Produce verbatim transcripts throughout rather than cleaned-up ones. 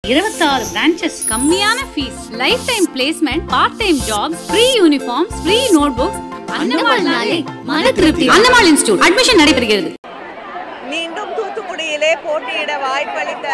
இருபத்தாறு branches, கம்மியான fees, life time placement, part time jobs, free uniforms, free notebooks. அன்னமால்னாலே மன திருப்தி. அன்னமால் இன்ஸ்டிடியூட் அட்மிஷன் நடைபெறுகிறது. மீண்டும் தூத்துக்குடியிலே போட்டியிட வாய்ப்பளித்த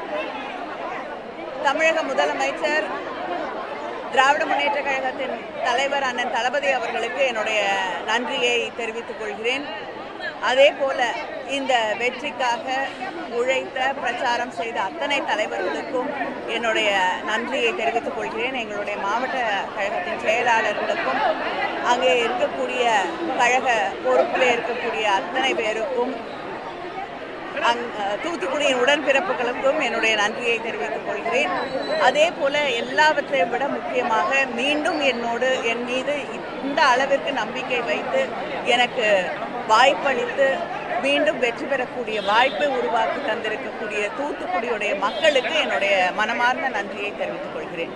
தமிழக முதலமைச்சர், திராவிட முன்னேற்ற கழகத்தின் தலைவர் அண்ணன் தளபதி அவர்களுக்கு என்னுடைய நன்றியை தெரிவித்துக் கொள்கிறேன். அதே போல இந்த வெற்றிக்காக உழைத்த பிரச்சாரம் செய்த அத்தனை தலைவர்களுக்கும் என்னுடைய நன்றியை தெரிவித்துக் கொள்கிறேன். எங்களுடைய மாவட்ட கழகத்தின் செயலாளர்களுக்கும் அங்கே இருக்கக்கூடிய கழக பொறுப்பில் இருக்கக்கூடிய அத்தனை பேருக்கும் அங் தூத்துக்குடியின் உடன்பிறப்புகளுக்கும் என்னுடைய நன்றியை தெரிவித்துக் கொள்கிறேன். அதே போல எல்லாவற்றையும் விட முக்கியமாக மீண்டும் என்னோடு என் மீது இந்த அளவிற்கு நம்பிக்கை வைத்து எனக்கு வாய்ப்பளித்து மீண்டும் வெற்றி பெறக்கூடிய வாய்ப்பை உருவாக்கி தந்திருக்கக்கூடிய தூத்துக்குடியுடைய மக்களுக்கு என்னுடைய மனமார்ந்த நன்றியை தெரிவித்துக் கொள்கிறேன்.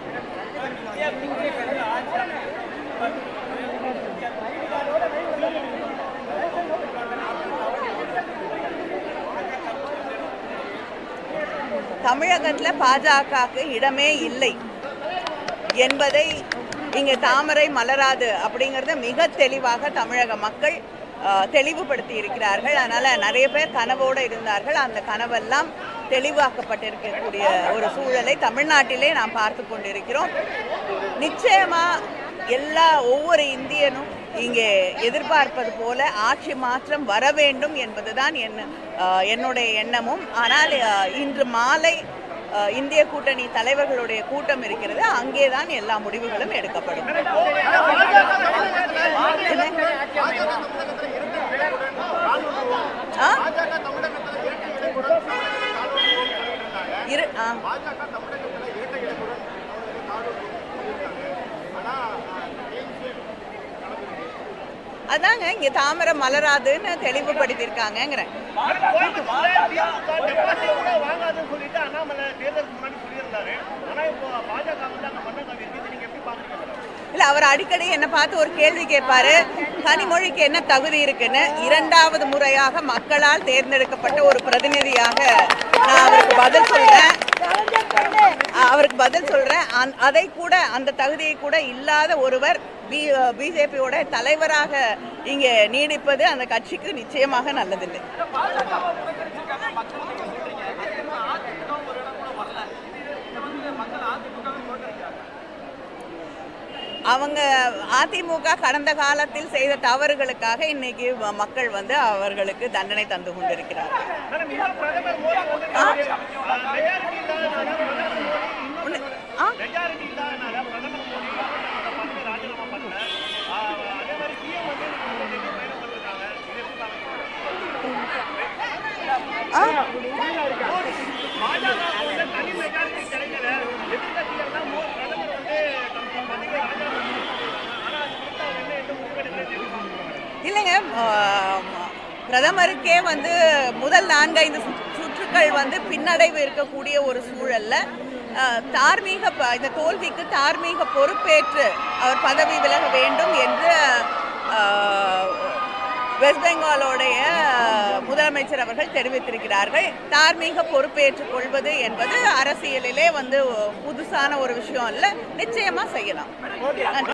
தமிழகத்தில் பாஜகவுக்கு இடமே இல்லை என்பதை இங்கே தாமரை மலராது அப்படிங்கிறத மிக தெளிவாக தமிழக மக்கள் தெளிவுபடுத்தி இருக்கிறார்கள். அதனால் நிறைய பேர் கனவோடு இருந்தார்கள். அந்த கனவெல்லாம் தெளிவாக்கப்பட்டிருக்கக்கூடிய ஒரு சூழலை தமிழ்நாட்டிலே நாம் பார்த்து கொண்டிருக்கிறோம். நிச்சயமாக எல்லா ஒவ்வொரு இந்தியனும் இங்கே எதிர்பார்ப்பது போல ஆட்சி மாற்றம் வர வேண்டும் என்பதுதான் என் என்னுடைய எண்ணமும். ஆனால் இன்று மாலை இந்திய கூட்டணி தலைவர்களுடைய கூட்டம் இருக்கிறது. அங்கேதான் எல்லா முடிவுகளும் எடுக்கப்படும். அதாங்க இங்க தாமரை மலராதுன்னு தெளிவுபடுத்திருக்காங்கிறேன். இல்ல, அவர் அடிக்கடி என்ன பார்த்து ஒரு கேள்வி கேட்பாரு, கனிமொழிக்கு என்ன தகுதி இருக்குன்னு. இரண்டாவது முறையாக மக்களால் தேர்ந்தெடுக்கப்பட்ட ஒரு பிரதிநிதியாக நான் அவருக்கு பதில் சொல்றேன் அவருக்கு பதில் சொல்றேன் அதை கூட அந்த தகுதியை கூட இல்லாத ஒருவர் பி பிஜேபியோட தலைவராக இங்கே நீடிப்பது அந்த கட்சிக்கு நிச்சயமாக நல்லதில்லை. அவங்க அதிமுக கடந்த காலத்தில் செய்த தவறுகளுக்காக இன்னைக்கு மக்கள் வந்து அவர்களுக்கு தண்டனை தந்து கொண்டிருக்கிறார்கள். இல்லைங்க, பிரதமருக்கே வந்து முதல் நான்கைந்து சுற்றுக்கள் வந்து பின்னடைவு இருக்கக்கூடிய ஒரு சூழல்ல தார்மீக இந்த தோல்விக்கு தார்மீக பொறுப்பேற்று அவர் பதவி விலக வேண்டும் என்று வெஸ்ட் பெங்காலோடைய முதலமைச்சர் அவர்கள் தெரிவித்திருக்கிறார்கள். தார்மீக பொறுப்பேற்றுக் கொள்வது என்பது அரசியலிலே வந்து புதுசான ஒரு விஷயம் அல்ல, நிச்சயமா செய்யலாம்.